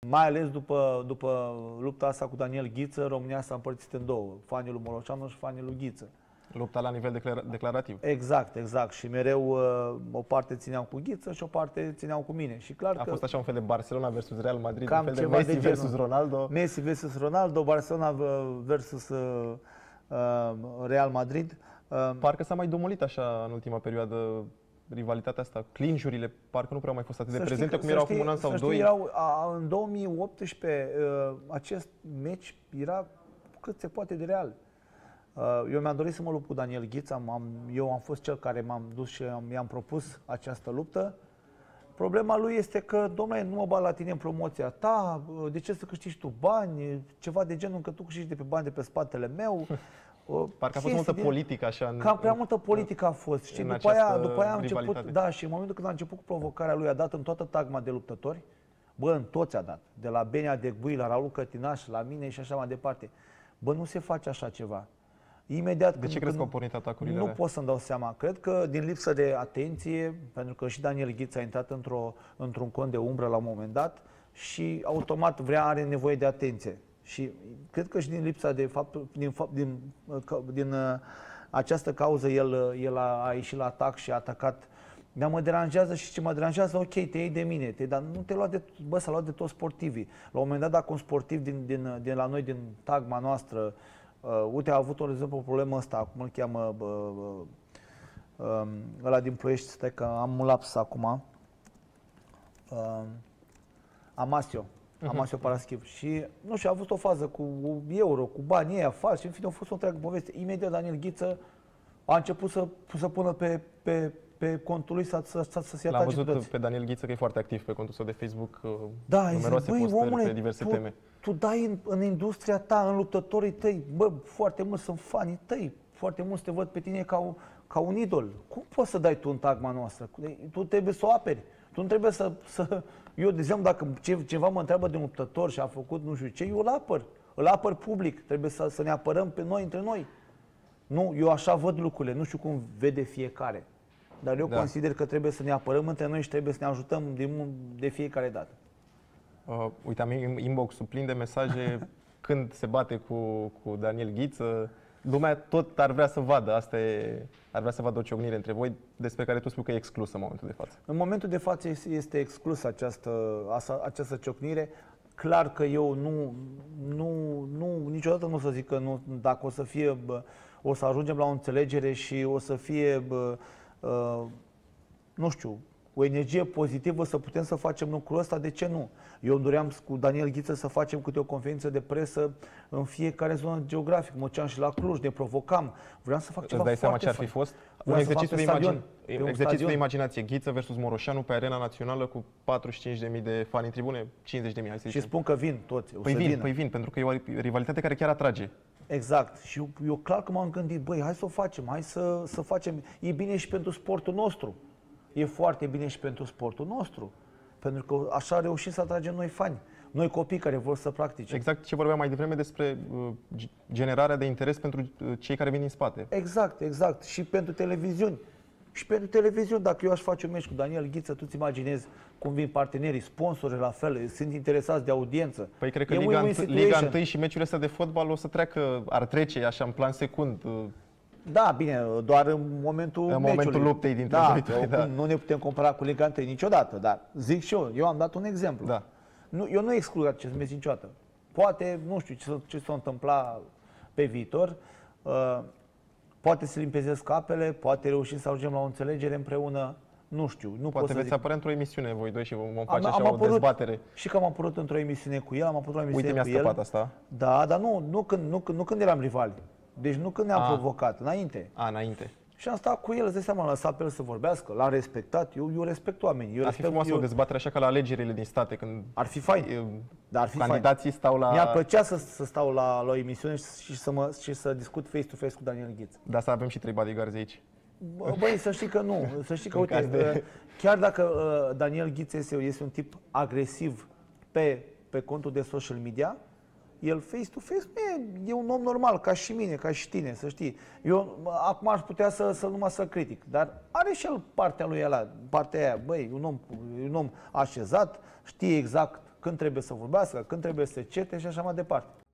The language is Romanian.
mai ales după lupta asta cu Daniel Ghiță, România s-a împărțit în două, fanii lui Moroșanu și fanii lui Ghiță. Lupta la nivel declarativ. Exact, exact. Și mereu o parte țineau cu Ghiță și o parte țineau cu mine. Și clar a fost așa un fel de Barcelona versus Real Madrid, un fel de Messi versus Ronaldo. Messi versus Ronaldo, Barcelona versus Real Madrid. Parcă s-a mai domolit așa în ultima perioadă rivalitatea asta. Clinch-urile parcă nu prea au mai fost atât de prezente cum erau acum un an sau doi. În 2018 acest meci era cât se poate de real. Eu mi-am dorit să mă lupt cu Daniel Ghiță, eu am fost cel care m-am dus și mi-am propus această luptă. Problema lui este că, domnule, nu mă bat la tine în promoția ta, de ce să câștigi tu bani, ceva de genul că tu câștigi de pe bani de pe spatele meu. Parcă a fost multă politică așa. Cam prea multă politică a fost. Și după aia a început, da, și în momentul când a început cu provocarea lui, a dat în toată tagma de luptători, bă, în toți a dat, de la Benia Degbui, la Raul Cătinaș, la mine și așa mai departe. Bă, nu se face așa ceva. Imediat, de ce crezi că au pornit atacurile? Nu pot să-mi dau seama. Cred că din lipsă de atenție, pentru că și Daniel Ghiță a intrat într-un cont de umbră la un moment dat și automat are nevoie de atenție. Și cred că și din lipsa de din această cauză el a ieșit la atac și a atacat. Dar mă deranjează și ce mă deranjează, ok, te iei de mine, dar nu te lua s-a luat de toți sportivii. La un moment dat, dacă un sportiv din la noi, din tagma noastră, uite, a avut, de exemplu, o problemă asta, cum îl cheamă, ăla din Ploiești, stai că am un laps acum, Amasio Paraschiv. Și, nu știu, a avut o fază cu euro, cu banii ăia falși, în fine, a fost o întreagă poveste. Imediat Daniel Ghiță a început să pună pe contul lui să se atace. L-am văzut pe Daniel Ghiță că e foarte activ pe contul său de Facebook, da, numeroase postări pe diverse teme. Tu dai în industria ta, în luptătorii tăi, bă, foarte mulți sunt fanii tăi, foarte mulți te văd pe tine ca un idol. Cum poți să dai tu în tagma noastră? Tu trebuie să o aperi. Tu nu trebuie să... Eu, de exemplu, dacă ceva mă întreabă de un luptător și a făcut nu știu ce, eu îl apăr public. Trebuie să ne apărăm pe noi, între noi. Nu, eu așa văd lucrurile, nu știu cum vede fiecare. Dar eu consider că trebuie să ne apărăm între noi și trebuie să ne ajutăm de fiecare dată. Uite, am inbox-ul plin de mesaje când se bate cu Daniel Ghiță. Lumea tot ar vrea să vadă, ar vrea să vadă o ciocnire între voi, despre care tu spui că e exclusă în momentul de față. În momentul de față este exclusă această ciocnire. Clar că eu niciodată nu o să zic că nu, dacă o să ajungem la o înțelegere și o să fie, nu știu, o energie pozitivă să putem să facem lucrul ăsta, de ce nu? Eu îmi doream cu Daniel Ghiță să facem câte o conferință de presă în fiecare zonă geografică. Mă duceam și la Cluj, ne provocam. Vreau să fac ceva foarte seama ce ar fi fost? Un exercițiu de imaginație. Ghiță versus Moroșanu pe Arena Națională cu 45.000 de fani în tribune, 50.000, hai să și spun că vin toți. Păi vin, pentru că e o rivalitate care chiar atrage. Exact. Și eu clar că m-am gândit, băi, hai să o facem, hai să facem. E bine și pentru sportul nostru. E foarte bine și pentru sportul nostru. Pentru că așa reușim să atragem noi fani. Noi copii care vor să practice. Exact ce vorbeam mai devreme despre generarea de interes pentru cei care vin din spate. Exact, exact. Și pentru televiziuni. Și pentru televiziuni, dacă eu aș face un meci cu Daniel Ghiță, tu-ți imaginezi cum vin partenerii, sponsorii la fel, sunt interesați de audiență. Păi cred că Liga 1 și meciurile astea de fotbal o să treacă, ar trece așa în plan secund. Da, bine, doar în momentul luptei dintre voi. Da. Nu ne putem compara cu Liga 1 niciodată, dar zic și eu am dat un exemplu. Da. Eu nu exclud acest meci niciodată. Poate, nu știu ce s-a întâmplat pe viitor, poate se limpezesc apele, poate reușim să ajungem la o înțelegere împreună, nu știu. Poate veți apărea într-o emisiune voi doi și vom face așa o dezbatere. Și că am apărut într-o emisiune cu el, Uite, mi-a scăpat asta. Da, dar nu când eram rivali. Deci nu când ne-am provocat, înainte. Înainte. Și am stat cu el, îți dai seama, am lăsat pe el să vorbească, l-am respectat, eu respect oamenii. Ar fi frumos o dezbatere așa ca la alegerile din state, când ar fi fain. Candidații stau la... Mi-ar plăcea să stau la o emisiune și să discut face-to-face cu Daniel Ghiță. Dar să avem și 3 bodyguards aici. Băi, să știi că nu. Să știi că, uite, chiar dacă Daniel Ghiță este un tip agresiv pe contul de social media, el face-to-face e un om normal, ca și mine, ca și tine, să știi. Eu acum aș putea numai să critic, dar are și el partea lui ăla, partea aia. Băi, un om așezat, știe exact când trebuie să vorbească, când trebuie să certe și așa mai departe.